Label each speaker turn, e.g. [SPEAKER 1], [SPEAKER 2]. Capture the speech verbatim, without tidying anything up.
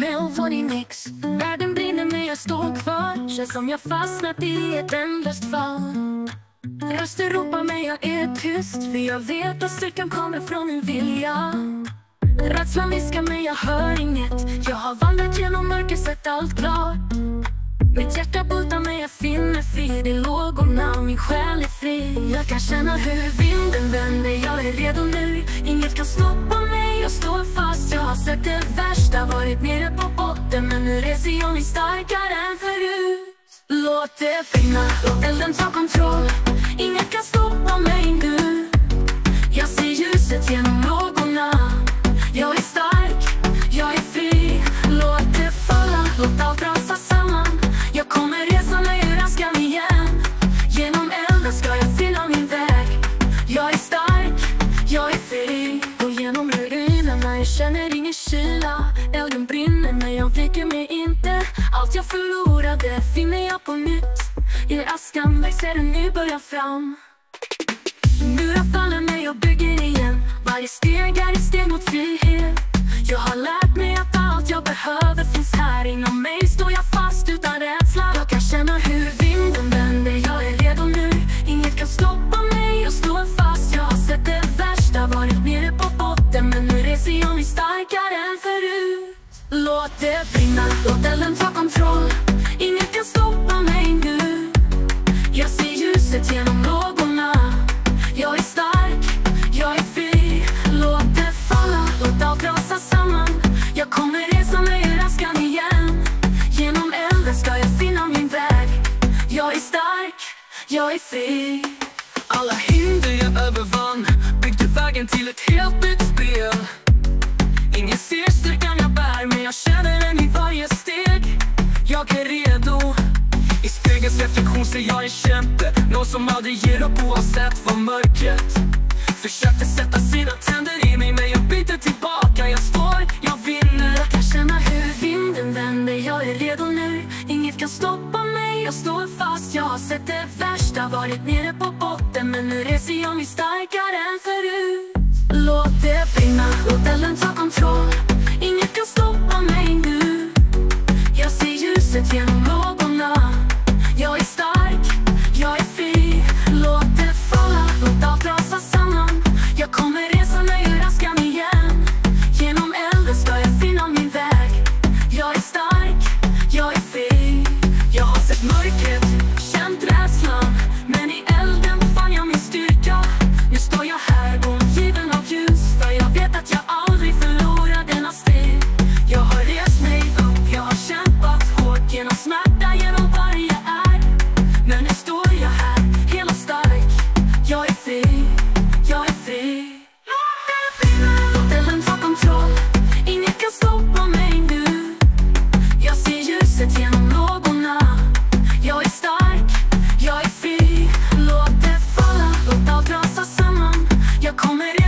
[SPEAKER 1] Melody Mix. Världen brinner men jag står kvar. Känns som jag fastnat i ett ändlöst fall. Röster ropar men jag är tyst, för jag vet att styrkan kommer från min vilja. Rädslan viskar men jag hör inget. Jag har vandrat genom mörker, sett allt klart. Mitt hjärta bultar men jag finner frid i lågorna, min själ är fri. Jag kan känna hur vinden vänder, jag är redo nu. Inget kan stoppa mig, jag står fast. Jag har sett det värsta, varit nere på botten, men nu reser jag mig starkare än förut. Låt det brinna, låt elden ta kontroll. Inget kan stoppa mig nu. Jag ser ljuset genom lågorna. Jag är stark, jag är fri. Låt det falla, låt allt rasa samman. Jag kommer resa mig ur askan igen. Genom elden ska jag fylla min väg. Jag är stark, jag är fri. Och genom ruinerna, jag känner ingen kyla. Elden brinner men jag viker mig inte. Allt jag förlorade finner jag på nytt. I askan växer en ny början fram. Murar faller men jag bygger igen. Varje steg är ett steg mot frihet. Jag har lärt mig att allt jag behöver finns här. Inom mig står jag fast utan rädsla. Jag kan känna hur vinden vänder, jag är redo nu. Inget kan stoppa mig, jag står fast. Jag har sett det värsta, varit nere på botten, men nu reser jag mig starkare än förut. Låt det brinna, låt elden ta kontroll. Inget kan stoppa mig nu. Jag ser ljuset genom lågorna. Jag är stark, jag är fri. Låt det falla, låt allt rasa samman. Jag kommer resa mig ur askan igen. Genom elden ska jag finna min väg. Jag är stark, jag är fri.
[SPEAKER 2] Alla hinder jag övervann byggde vägen till ett helt nytt spel. Ingen ser styrkan jag bär, men jag känner den i varje steg. Jag är redo. I spegelns reflektion ser jag en kämpe, någon som aldrig ger upp oavsett vad mörkret försökte sätta sina tänder i mig, men jag byter tillbaka. Jag står, jag vinner.
[SPEAKER 1] Jag kan känna hur vinden vänder, jag är redo nu. Inget kan stoppa mig, jag står fast. Jag har sett det värsta, varit nere på botten, men nu reser jag mig starkare än förut. Låt det brinna, låt elden ta kontroll. Inget kan stoppa mig nu. Jag ser ljuset genom lågorna. Jag är stark, jag är fri. Låt det falla, låt allt rasa samman. Jag kommer resa mig ur askan igen. Genom elden ska jag finna min väg. Jag är stark, jag är fri. Jag har sett mörkret, känt rädslan, men i elden fann jag min styrka. Nu står jag här omgiven av ljus, för jag vet att jag aldrig förlorar denna steg. Jag har rest mig upp, jag har kämpat hårt genom smärta, genom varje är. Men nu står jag här, hel och stark. Jag är fri, jag är fri. Låt elden ta kontroll. Inget kan stoppa mig nu. Jag ser ljuset genom lågorna. Jag är stark, jag är fri. Låt det falla, låt allt rasa samman. Jag kommer